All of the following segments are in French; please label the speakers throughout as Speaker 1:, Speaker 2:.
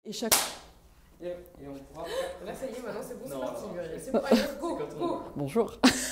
Speaker 1: Et chaque...
Speaker 2: Et on pourra...
Speaker 3: Là, ça y est, maintenant c'est bon, c'est
Speaker 2: Non,
Speaker 3: parti,
Speaker 2: non.
Speaker 3: Muriel. C'est bon, allez, go, go.
Speaker 1: Bonjour.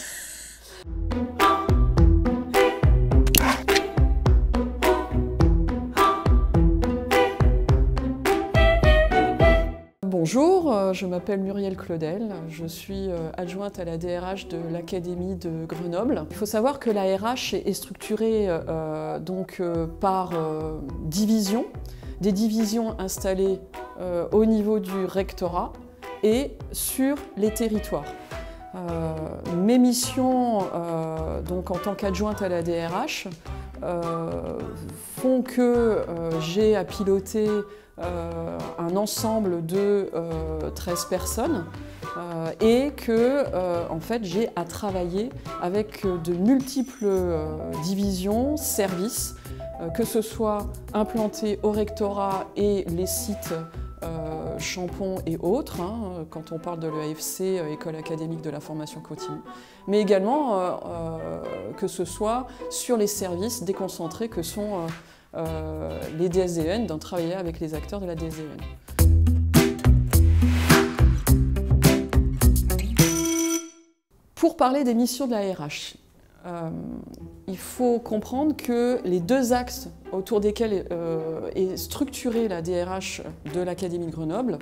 Speaker 1: Bonjour, je m'appelle Muriel Claudel, je suis adjointe à la DRH de l'Académie de Grenoble. Il faut savoir que la RH est structurée par divisions, des divisions installées au niveau du rectorat et sur les territoires. Mes missions donc en tant qu'adjointe à la DRH font que j'ai à piloter un ensemble de 13 personnes et que en fait, j'ai à travailler avec de multiples divisions, services, que ce soit implantés au rectorat et les sites Champon et autres, quand on parle de l'EAFC, École académique de la formation continue, mais également que ce soit sur les services déconcentrés que sont les DSDEN, d'en travailler avec les acteurs de la DSDEN. Pour parler des missions de la RH, il faut comprendre que les deux axes autour desquels est structurée la DRH de l'Académie de Grenoble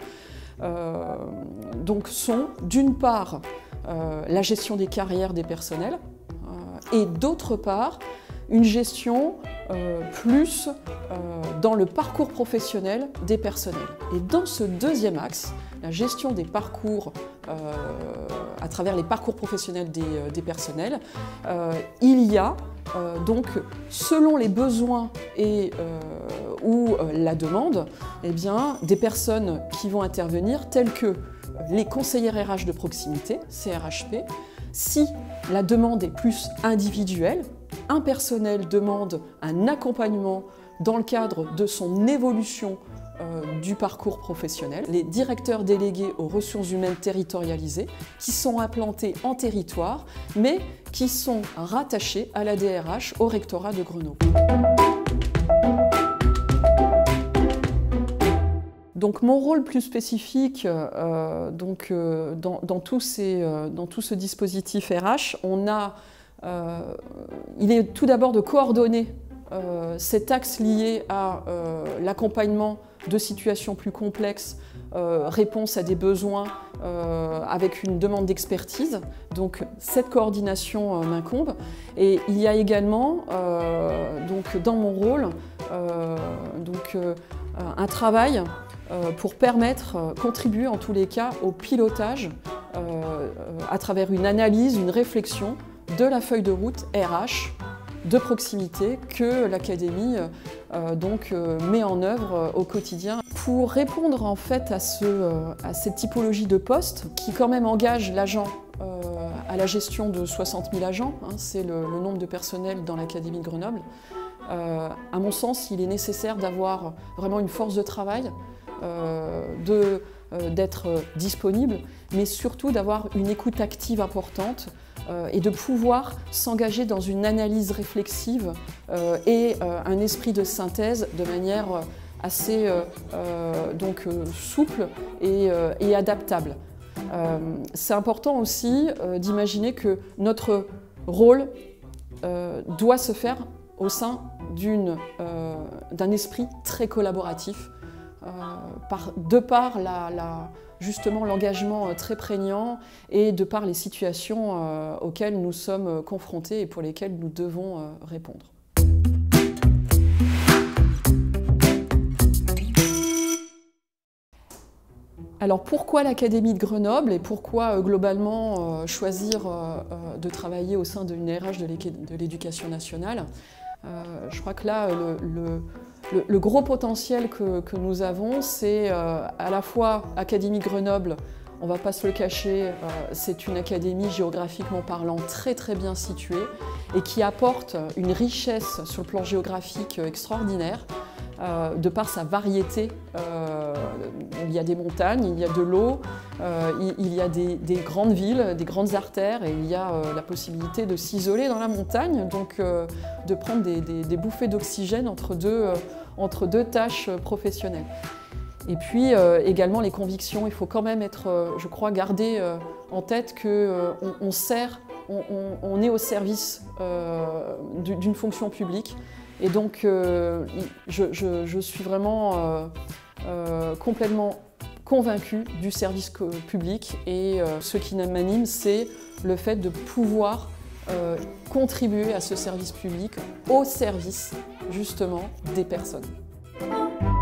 Speaker 1: sont d'une part la gestion des carrières des personnels et d'autre part une gestion plus dans le parcours professionnel des personnels. Et dans ce deuxième axe, la gestion des parcours à travers les parcours professionnels des personnels, il y a donc selon les besoins et ou la demande, eh bien, des personnes qui vont intervenir telles que les conseillères RH de proximité, CRHP. Si la demande est plus individuelle, un personnel demande un accompagnement dans le cadre de son évolution du parcours professionnel. Les directeurs délégués aux ressources humaines territorialisées qui sont implantés en territoire, mais qui sont rattachés à la DRH au rectorat de Grenoble. Donc mon rôle plus spécifique dans tout ce dispositif RH, il est tout d'abord de coordonner cet axe lié à l'accompagnement de situations plus complexes, réponse à des besoins avec une demande d'expertise. Donc cette coordination m'incombe. Et il y a également dans mon rôle un travail pour contribuer en tous les cas au pilotage à travers une analyse, une réflexion de la feuille de route RH de proximité que l'Académie met en œuvre au quotidien. Pour répondre en fait à cette typologie de poste qui quand même engage l'agent à la gestion de 60 000 agents, c'est le nombre de personnels dans l'Académie de Grenoble, à mon sens il est nécessaire d'avoir vraiment une force de travail, d'être disponible, mais surtout d'avoir une écoute active importante et de pouvoir s'engager dans une analyse réflexive et un esprit de synthèse de manière assez souple et adaptable. C'est important aussi d'imaginer que notre rôle doit se faire au sein d'un esprit très collaboratif, de par justement l'engagement très prégnant et de par les situations auxquelles nous sommes confrontés et pour lesquelles nous devons répondre. Alors pourquoi l'Académie de Grenoble et pourquoi globalement choisir de travailler au sein d'une RH de l'Éducation nationale? Je crois que là, le gros potentiel que nous avons, c'est à la fois Académie Grenoble, on ne va pas se le cacher, c'est une académie géographiquement parlant très très bien située et qui apporte une richesse sur le plan géographique extraordinaire de par sa variété. Il y a des montagnes, il y a de l'eau, il y a des grandes villes, des grandes artères et il y a la possibilité de s'isoler dans la montagne, donc de prendre des bouffées d'oxygène entre deux tâches professionnelles. Et puis également les convictions, il faut quand même être, je crois, garder en tête qu'on on est au service d'une fonction publique. Et donc je suis vraiment complètement convaincue du service public et ce qui m'anime, c'est le fait de pouvoir contribuer à ce service public au service justement des personnes.